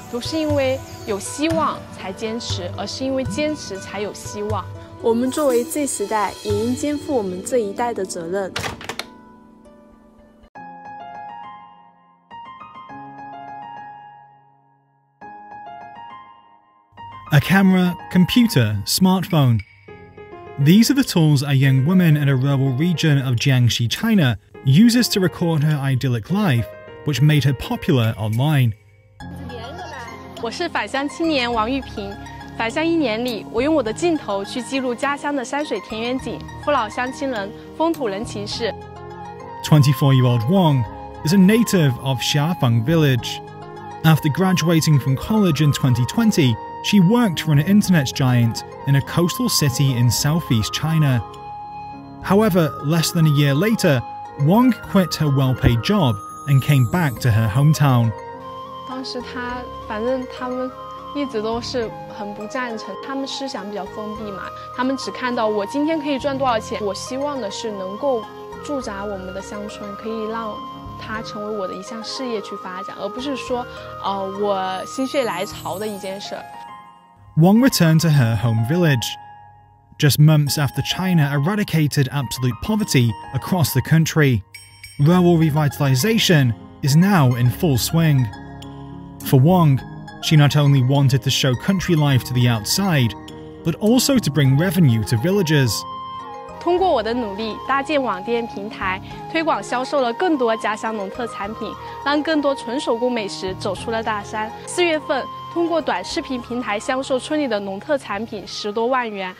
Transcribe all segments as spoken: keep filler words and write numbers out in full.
不是因为有希望才坚持，而是因为坚持才有希望。 我们作为 Z 时代，也应肩负我们这一代的责任。 A camera, computer, smartphone. These are the tools a young woman in a rural region of Jiangxi, China, uses to record her idyllic life, which made her popular online. 我是返乡青年王玉萍。返乡一年里，我用我的镜头去记录家乡的山水田园景、父老乡亲人、风土人情事。 twenty-four-year-old Wang is a native of Xiafeng village. After graduating from college in twenty twenty, she worked for an internet giant in a coastal city in southeast China. However, less than a year later, Wang quit her well-paid job and came back to her hometown. 当时他，反正他们一直都是很不赞成，他们思想比较封闭嘛，他们只看到我今天可以赚多少钱。我希望的是能够驻扎我们的乡村，可以让它成为我的一项事业去发展，而不是说，呃，我心血来潮的一件事。 Wang returned to her home village. Just months after China eradicated absolute poverty across the country, rural revitalization is now in full swing. For Wang, she not only wanted to show country life to the outside, but also to bring revenue to villages. 通过我的努力，搭建网店平台，推广销售了更多家乡农特产品，让更多纯手工美食走出了大山。四月份，通过短视频平台销售村里的农特产品十多万元。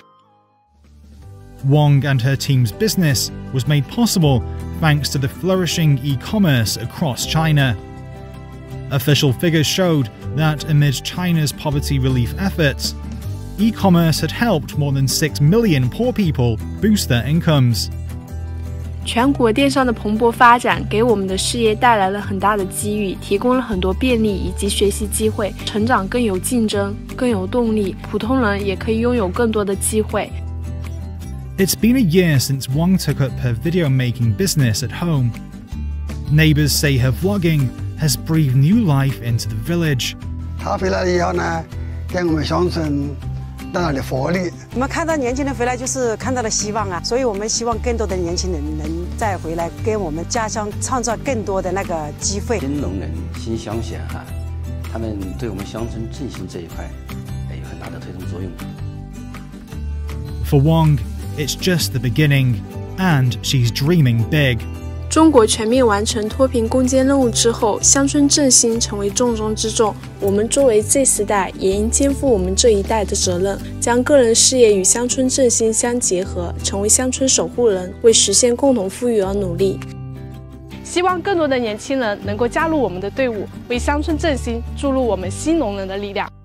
Wang and her team's business was made possible thanks to the flourishing e-commerce across China. Official figures showed that amid China's poverty relief efforts, e-commerce had helped more than six million poor people boost their incomes. 全国电商的蓬勃发展给我们的事业带来了很大的机遇，提供了很多便利以及学习机会，成长更有竞争，更有动力，普通人也可以拥有更多的机会。 It's been a year since Wang took up her video-making business at home. Neighbors say her vlogging has breathed new life into the village. 她回来了以后呢，给我们乡村带来了活力。 我们看到年轻人回来，就是看到了希望啊，所以我们希望更多的年轻人能再回来，给我们家乡创造更多的那个机会。 新农人、新乡贤哈，他们对我们乡村振兴这一块有很大的推动作用。 For Wang, it's just the beginning, and she's dreaming big. 中国全面完成脱贫攻坚任务之后，乡村振兴成为重中之重。我们作为 Z 时代，也应肩负我们这一代的责任，将个人事业与乡村振兴相结合，成为乡村守护人，为实现共同富裕而努力。 希望更多的年轻人能够加入我们的队伍，为乡村振兴注入我们新农人的力量。